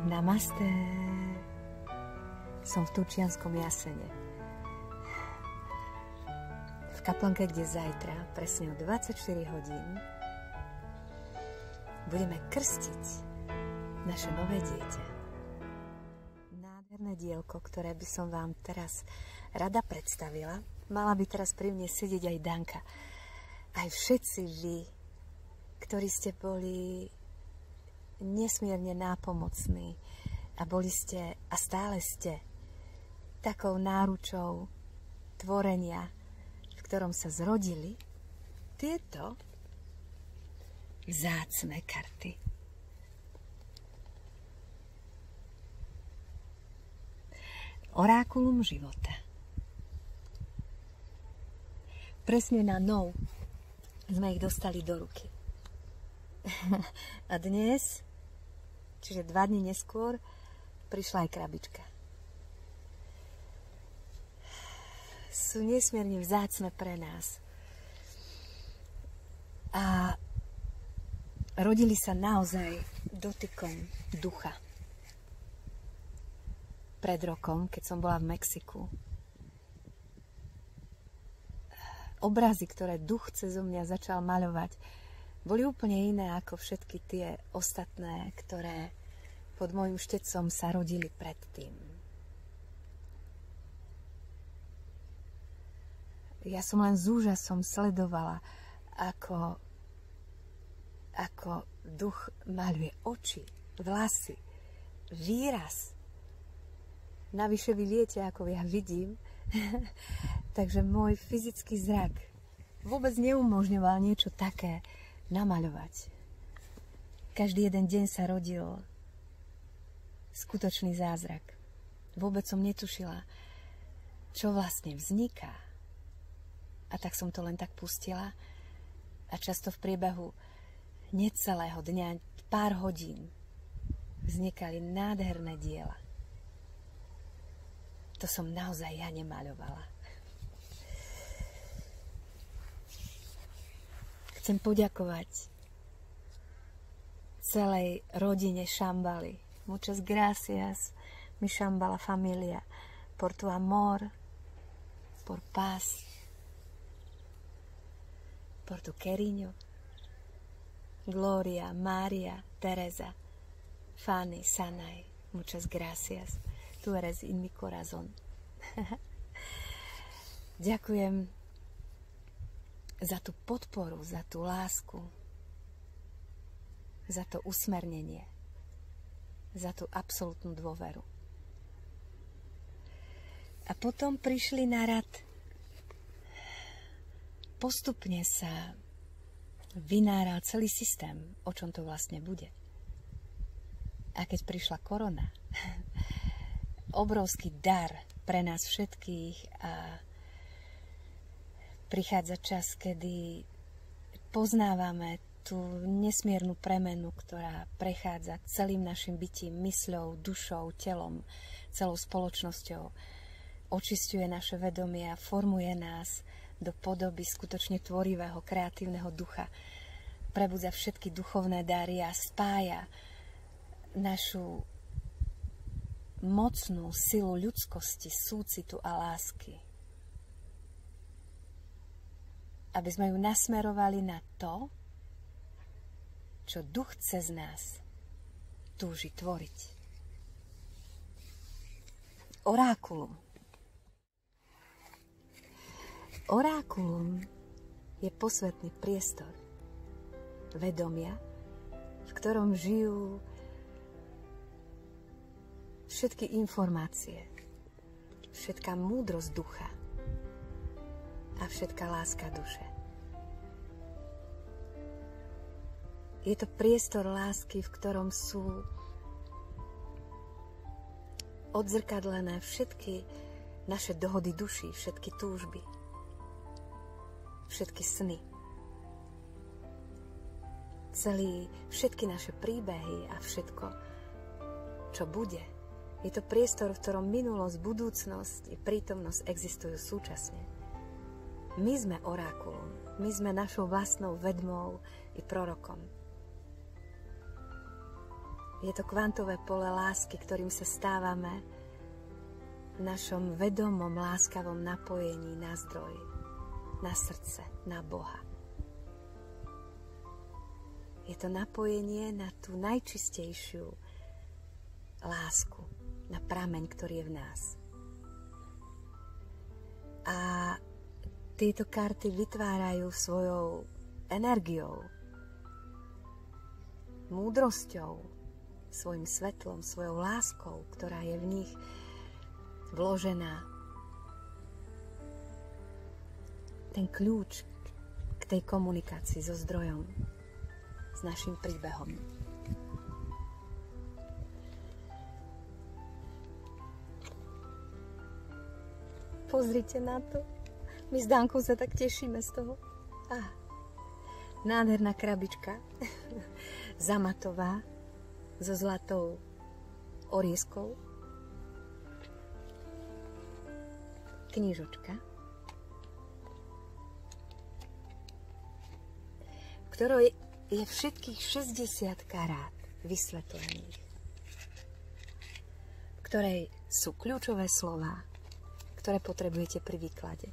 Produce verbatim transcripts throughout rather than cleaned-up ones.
Namaste. Som v Turčianskom Jasene. V kaplnke, kde zajtra, presne o dvadsaťštyri hodín, budeme krstiť naše nové dieťa. Nádherné dielko, ktoré by som vám teraz rada predstavila. Mala by teraz pri mne sedieť aj Danka. Aj všetci vy, ktorí ste boli nesmierne nápomocní a boli ste a stále ste takou náručou tvorenia, v ktorom sa zrodili tieto vzácne karty. Orákulum života. Presne na nov sme ich dostali do ruky. A dnes, čiže dva dni neskôr, prišla aj krabička. Sú nesmierne vzácne pre nás. A rodili sa naozaj dotykom ducha. Pred rokom, keď som bola v Mexiku, obrazy, ktoré duch cezo mňa začal maľovať, boli úplne iné ako všetky tie ostatné, ktoré pod môjim štecom sa rodili predtým. Ja som len s úžasom sledovala, ako, ako duch maľuje oči, vlasy, výraz. Navyše vy viete, ako ja vidím, takže môj fyzický zrak vôbec neumožňoval niečo také namaľovať. Každý jeden deň sa rodil skutočný zázrak. Vôbec som netušila, čo vlastne vzniká. A tak som to len tak pustila a často v priebehu necelého dňa, pár hodín, vznikali nádherné diela. To som naozaj ja nemaľovala. Chcem poďakovať celej rodine Šambali. Muchas gracias, mi Šambala familia, por tu amor, por paz, por tu cariño. Gloria, María, Teresa, Fanny, Sanay, muchas gracias. Tu eres in mi corazón. Ďakujem za tú podporu, za tú lásku, za to usmernenie, za tú absolútnu dôveru. A potom prišli na rad. Postupne sa vynáral celý systém, o čom to vlastne bude. A keď prišla korona, obrovský dar pre nás všetkých a prichádza čas, kedy poznávame tú nesmiernu premenu, ktorá prechádza celým našim bytím, mysľou, dušou, telom, celou spoločnosťou. Očisťuje naše vedomie a formuje nás do podoby skutočne tvorivého, kreatívneho ducha. Prebudza všetky duchovné dary a spája našu mocnú silu ľudskosti, súcitu a lásky. Aby sme ju nasmerovali na to, čo duch cez nás túži tvoriť. Orákulum. Orákulum je posvetný priestor vedomia, v ktorom žijú všetky informácie, všetká múdrosť ducha a všetká láska duše. Je to priestor lásky, v ktorom sú odzrkadlené všetky naše dohody duší, všetky túžby, všetky sny, celý, všetky naše príbehy a všetko, čo bude. Je to priestor, v ktorom minulosť, budúcnosť i prítomnosť existujú súčasne. My sme orákulum, my sme našou vlastnou vedmou i prorokom. Je to kvantové pole lásky, ktorým sa stávame v našom vedomom, láskavom napojení na zdroj, na srdce, na Boha. Je to napojenie na tú najčistejšiu lásku, na prameň, ktorý je v nás. A tieto karty vytvárajú svojou energiou, múdrosťou, svojim svetlom, svojou láskou, ktorá je v nich vložená. Ten kľúč k tej komunikácii so zdrojom, s našim príbehom. Pozrite na to. My s Dankou sa tak tešíme z toho. Ah, nádherná krabička. Zamatová, so zlatou orieskou. Knižočka, v ktorej je všetkých šesťdesiat karát vysvetlených, v ktorej sú kľúčové slová, ktoré potrebujete pri výklade.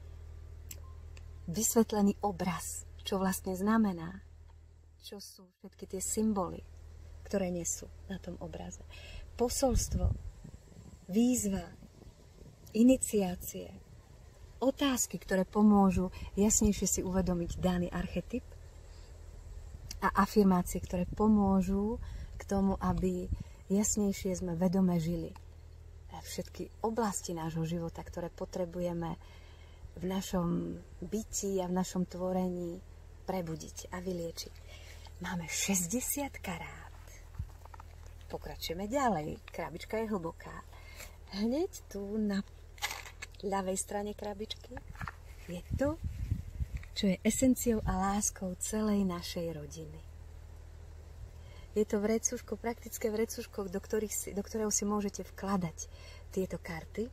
Vysvetlený obraz, čo vlastne znamená, čo sú všetky tie symboly, ktoré nesú na tom obraze. Posolstvo, výzva, iniciácie, otázky, ktoré pomôžu jasnejšie si uvedomiť daný archetyp a afirmácie, ktoré pomôžu k tomu, aby jasnejšie sme vedome žili všetky oblasti nášho života, ktoré potrebujeme v našom byti a v našom tvorení prebudiť a vyliečiť. Máme šesťdesiat karát. Pokračujeme ďalej. Krabička je hlboká. Hneď tu na ľavej strane krabičky je to, čo je esenciou a láskou celej našej rodiny. Je to vrecuško, praktické vrecuško, do, ktorých si, do ktorého si môžete vkladať tieto karty.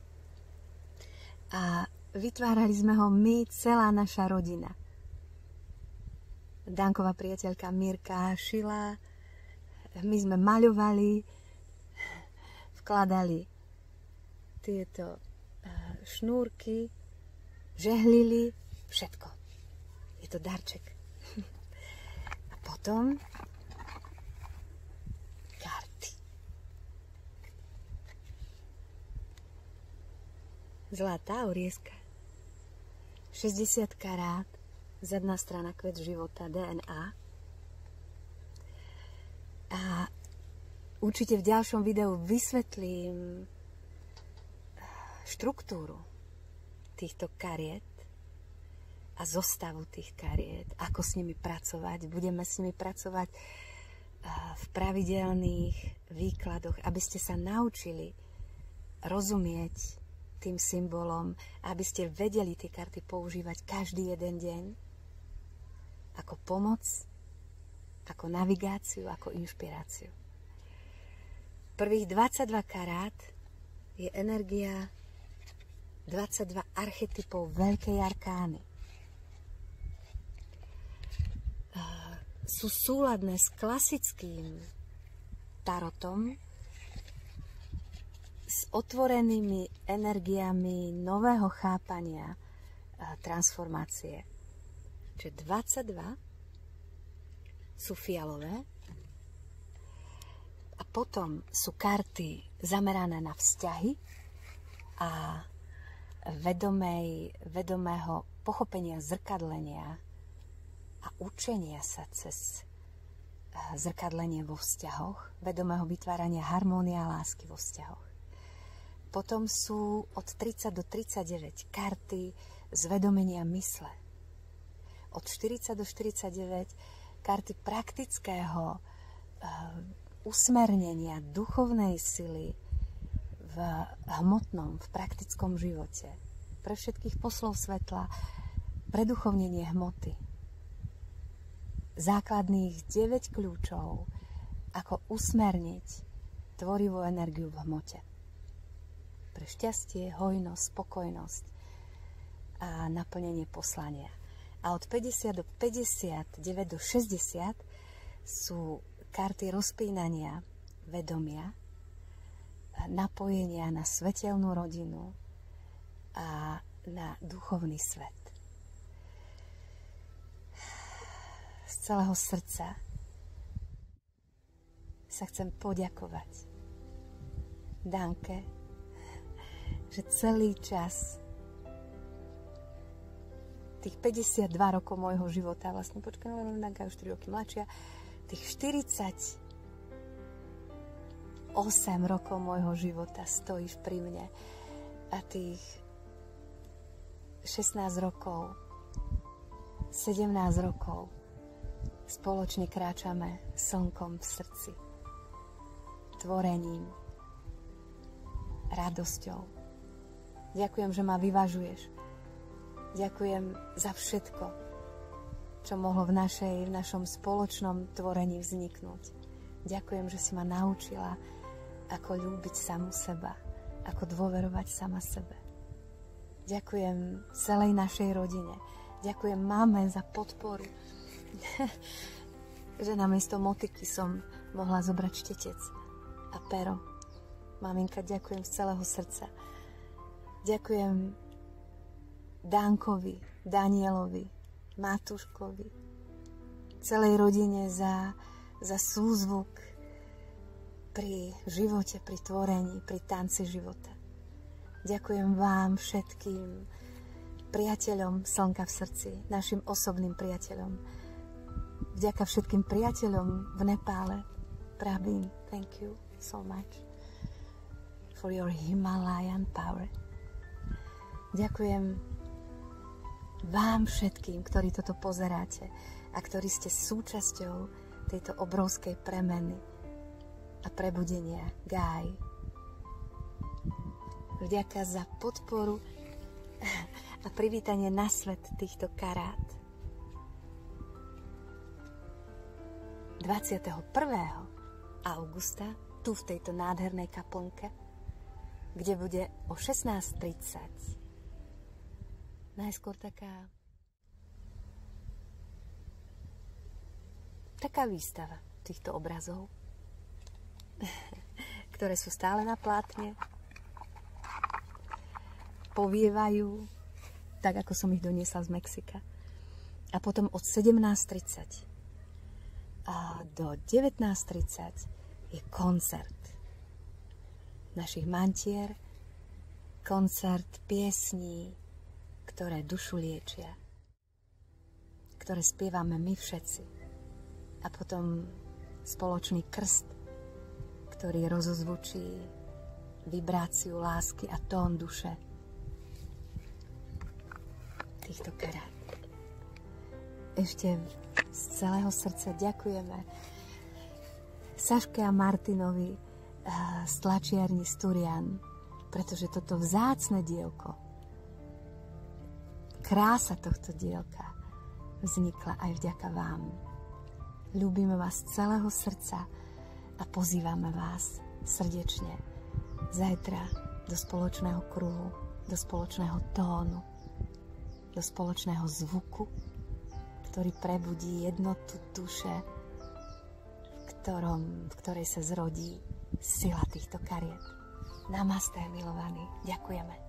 A vytvárali sme ho my, celá naša rodina. Danková priateľka Mirka šila, my sme maľovali, vkladali tieto šnúrky, žehlili, všetko. Je to darček. A potom karty. Zlatá orieska. šesťdesiat karát, zadná strana kvet života, dé en á. A určite v ďalšom videu vysvetlím štruktúru týchto kariet a zostavu tých kariet, ako s nimi pracovať. Budeme s nimi pracovať v pravidelných výkladoch, aby ste sa naučili rozumieť tým symbolom, aby ste vedeli tie karty používať každý jeden deň ako pomoc, ako navigáciu, ako inšpiráciu. Prvých dvadsaťdva karát je energia dvadsaťdva archetypov veľkej arkány. Sú súladné s klasickým tarotom, s otvorenými energiami nového chápania transformácie. Čiže dvadsaťdva sú fialové a potom sú karty zamerané na vzťahy a vedomej, vedomého pochopenia zrkadlenia a učenia sa cez zrkadlenie vo vzťahoch, vedomého vytvárania harmónie a lásky vo vzťahoch. Potom sú od tridsať do tridsaťdeväť karty zvedomenia mysle. Od štyridsať do štyridsaťdeväť karty praktického uh, usmernenia duchovnej sily v hmotnom, v praktickom živote. Pre všetkých poslov svetla, preduchovnenie hmoty. Základných deväť kľúčov, ako usmerniť tvorivú energiu v hmote. Pre šťastie, hojnosť, spokojnosť a naplnenie poslania. A od päťdesiat do päťdesiatdeväť do šesťdesiat sú karty rozpínania vedomia, napojenia na svetelnú rodinu a na duchovný svet. Z celého srdca sa chcem poďakovať Danke, že celý čas tých päťdesiatdva rokov môjho života, vlastne počkaj, no Danka už tri roky mladšia, tých štyridsaťosem rokov môjho života stojíš pri mne a tých šestnásť rokov, sedemnásť rokov spoločne kráčame slnkom v srdci, tvorením, radosťou. Ďakujem, že ma vyvažuješ. Ďakujem za všetko, čo mohlo v, našej, v našom spoločnom tvorení vzniknúť. Ďakujem, že si ma naučila, ako ľúbiť samu seba, ako dôverovať sama sebe. Ďakujem celej našej rodine. Ďakujem mame za podporu, že namiesto motiky som mohla zobrať štetec a pero. Maminka, ďakujem z celého srdca. Ďakujem Dankovi, Danielovi, Matúškovi, celej rodine za, za súzvuk pri živote, pri tvorení, pri tanci života. Ďakujem vám všetkým priateľom Slnka v srdci, našim osobným priateľom. Vďaka všetkým priateľom v Nepále. Pravím, thank you so much for your Himalayan power. Ďakujem vám všetkým, ktorí toto pozeráte a ktorí ste súčasťou tejto obrovskej premeny a prebudenia Gáj. Vďaka za podporu a privítanie na svet týchto karát. dvadsiateho prvého augusta tu v tejto nádhernej kaplnke, kde bude o šestnásť tridsať najskôr taká taká výstava týchto obrazov, ktoré sú stále na plátne, povievajú, tak ako som ich doniesla z Mexika. A potom od sedemnásť tridsať a do devätnásť tridsať je koncert našich mantier, koncert piesní, ktoré dušu liečia, ktoré spievame my všetci. A potom spoločný krst, ktorý rozozvučí vibráciu lásky a tón duše týchto karát. Ešte z celého srdca ďakujeme Saške a Martinovi z tlačiarni Sturian, pretože toto vzácne dielko, krása tohto dielka vznikla aj vďaka vám. Ľúbime vás z celého srdca a pozývame vás srdečne zajtra do spoločného kruhu, do spoločného tónu, do spoločného zvuku, ktorý prebudí jednotu duše, v, ktorom, v ktorej sa zrodí sila týchto kariet. Namaste, milovaní. Ďakujeme.